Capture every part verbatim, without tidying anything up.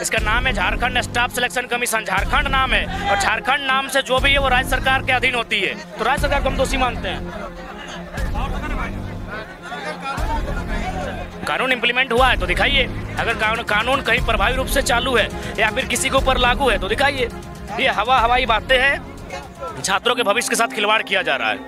इसका नाम है Jharkhand staff selection commission. Jharkhand नाम है और झारखंड नाम से जो भी है वो राज्य सरकार के अधीन होती है, तो राज्य सरकार को हम दोषी मानते हैं। कानून इंप्लीमेंट हुआ है तो दिखाइए, अगर कानून कानून कहीं प्रभावी रूप से चालू है या फिर किसी के ऊपर लागू है तो दिखाइए। ये हवा हवाई बातें हैं, छात्रों के भविष्य के साथ खिलवाड़ किया जा रहा है।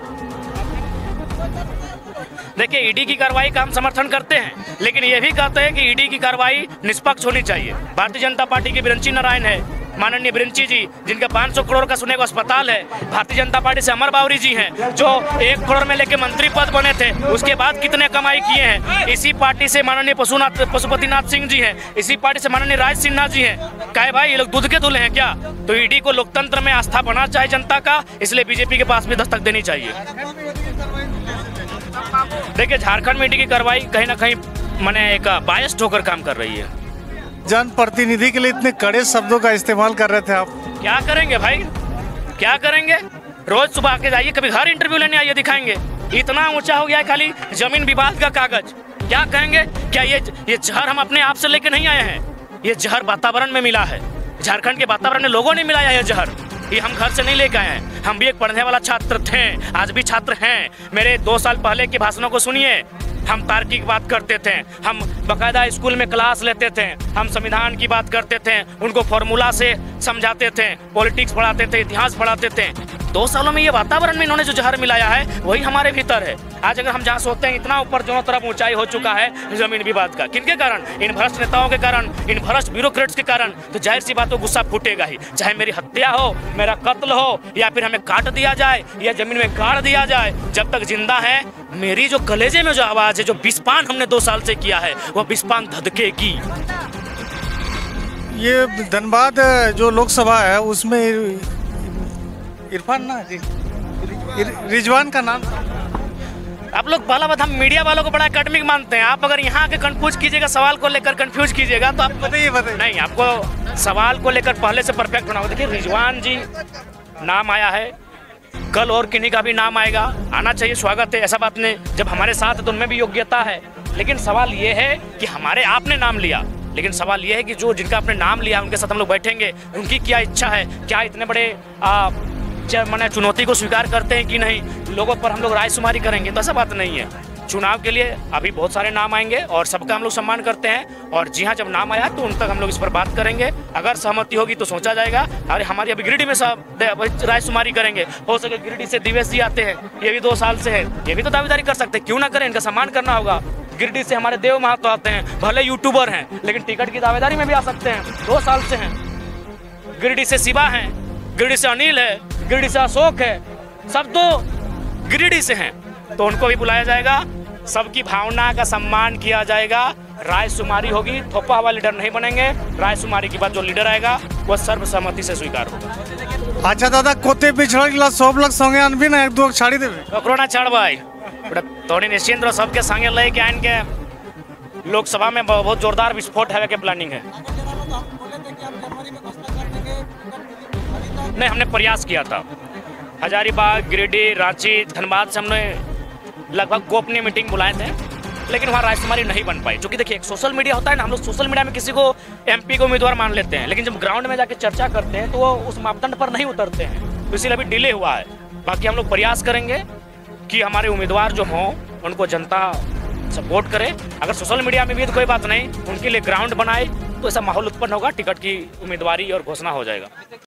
देखिए, ईडी की कार्रवाई का हम समर्थन करते हैं, लेकिन ये भी कहते हैं कि ईडी की कार्रवाई निष्पक्ष होनी चाहिए। भारतीय जनता पार्टी के बिरंची नारायण है, माननीय बिरंची जी, जिनका पाँच सौ करोड़ का सुने को अस्पताल है। भारतीय जनता पार्टी से अमर बावरी जी हैं, जो एक करोड़ में लेके मंत्री पद बने थे, उसके बाद कितने कमाई किए हैं। इसी पार्टी से माननीय पशुनाथ पशुपतिनाथ सिंह जी हैं, इसी पार्टी से माननीय राज सिन्हा जी हैं। कहे भाई ये लोग दूध के दूल्हे हैं क्या? तो ईडी को लोकतंत्र में आस्था बढ़ना चाहिए जनता का, इसलिए बीजेपी के पास भी दस्तक देनी चाहिए। देखिए, झारखंड में ईडी की कार्रवाई कहीं ना कहीं माने एक बायस्ड होकर काम कर रही है। जनप्रतिनिधि के लिए इतने कड़े शब्दों का इस्तेमाल कर रहे थे आप, क्या करेंगे भाई, क्या करेंगे? रोज सुबह आके जाइए, कभी घर इंटरव्यू लेने आइए, दिखाएंगे। इतना ऊंचा हो गया है खाली जमीन विवाद का कागज। क्या कहेंगे? क्या ये ये जहर हम अपने आप से लेके नहीं आए हैं? ये जहर वातावरण में मिला है, झारखंड के वातावरण में लोगों ने मिलाया है जहर। ये हम घर से नहीं लेके आए हैं। हम भी एक पढ़ने वाला छात्र थे, आज भी छात्र हैं। मेरे दो साल पहले के भाषणों को सुनिए। हम तार्किक बात करते थे, हम बकायदा स्कूल में क्लास लेते थे, हम संविधान की बात करते थे, उनको फॉर्मूला से समझाते थे, पॉलिटिक्स पढ़ाते थे, इतिहास पढ़ाते थे। दो सालों में ये वातावरण में इन्होंने जो जहर मिलाया है वही हमारे भीतर है। आज अगर हम जहाँ सोचते हैं इतना ऊपर दोनों तरफ ऊंचाई हो चुका है जमीन विवाद का, किनके कारण? इन भ्रष्ट नेताओं के कारण, इन भ्रष्ट ब्यूरोक्रेट्स के कारण। तो जाहिर सी बात हो, गुस्सा फूटेगा ही, चाहे मेरी हत्या हो, मेरा कत्ल हो, या फिर हमें काट दिया जाए या जमीन में गाड़ दिया जाए। जब तक जिंदा है, मेरी जो कलेजे में जो आवाज है, जो विस्पान हमने दो साल से किया है, वो विस्पान धधकेगी। ये धनबाद जो लोकसभा है उसमें इरफान ना जी रिजवान का नाम, आप लोग पहला बात, हम मीडिया वालों को बड़ा एकेडमिक मानते हैं। आप अगर यहाँ के कंफ्यूज कीजिएगा, सवाल को लेकर कंफ्यूज कीजिएगा तो आप बताइए बताइए नहीं, आपको सवाल को लेकर पहले से परफेक्ट होना होगा। देखिए, रिजवान जी नाम आया है, कल और किन्हीं का भी नाम आएगा, आना चाहिए, स्वागत है, ऐसा बात नहीं। जब हमारे साथ है तो उनमें भी योग्यता है। लेकिन सवाल ये है कि हमारे आपने नाम लिया, लेकिन सवाल ये है कि जो जिनका आपने नाम लिया उनके साथ हम लोग बैठेंगे, उनकी क्या इच्छा है, क्या इतने बड़े आ, मैंने चुनौती को स्वीकार करते हैं कि नहीं, लोगों पर हम लोग रायशुमारी करेंगे, तो ऐसा बात नहीं है। चुनाव के लिए अभी बहुत सारे नाम आएंगे और सबका हम लोग सम्मान करते हैं, और जी हाँ, जब नाम आया तो उन तक हम लोग इस पर बात करेंगे। अगर सहमति होगी तो सोचा जाएगा। अरे हमारी अभी गिरिडीह में सब रायशुमारी करेंगे, हो सके गिरिडीह से दिवेश जी आते हैं, ये भी दो साल से है, ये भी तो दावेदारी कर सकते हैं, क्यों ना करें, इनका सम्मान करना होगा। गिरिडीह से हमारे देव महतो आते हैं, भले यूट्यूबर हैं लेकिन टिकट की दावेदारी में भी आ सकते हैं, दो साल से हैं। गिरिडीह से शिवा हैं, गिरिडीह से अनिल है, गिरिडीह से अशोक है, सब तो गिरिडीह से हैं, तो उनको भी बुलाया जाएगा। सबकी भावना का सम्मान किया जाएगा, रायशुमारी होगी, थोपा हुआ लीडर नहीं बनेंगे। रायशुमारी के बाद जो लीडर आएगा वो सर्वसम्मति से स्वीकार होगा। अच्छा दादा, कोते पिछड़ा गिला सब लग संगे अनबी ना एक दो छाड़ी देवे ककरो ना छाड़ भाई, थोड़ी निश्चिंत रहो, सबके संगे लेके आइन के लोकसभा में बहुत जोरदार विस्फोट है के प्लानिंग है। नहीं, हमने प्रयास किया था, हजारीबाग, गिरिडीह, रांची, धनबाद से हमने लगभग गोपनीय मीटिंग बुलाए थे, लेकिन वहाँ रायशुमारी नहीं बन पाई। क्योंकि देखिए, एक सोशल मीडिया होता है ना, हम लोग सोशल मीडिया में किसी को एमपी को उम्मीदवार मान लेते हैं, लेकिन जब ग्राउंड में जाके चर्चा करते हैं तो वो उस मापदंड पर नहीं उतरते हैं, तो इसीलिए अभी डिले हुआ है। बाकी हम लोग प्रयास करेंगे कि हमारे उम्मीदवार जो हों उनको जनता सपोर्ट करे। अगर सोशल मीडिया में भी तो कोई बात नहीं, उनके लिए ग्राउंड बनाए तो ऐसा माहौल उत्पन्न होगा, टिकट की उम्मीदवारी और घोषणा हो जाएगा।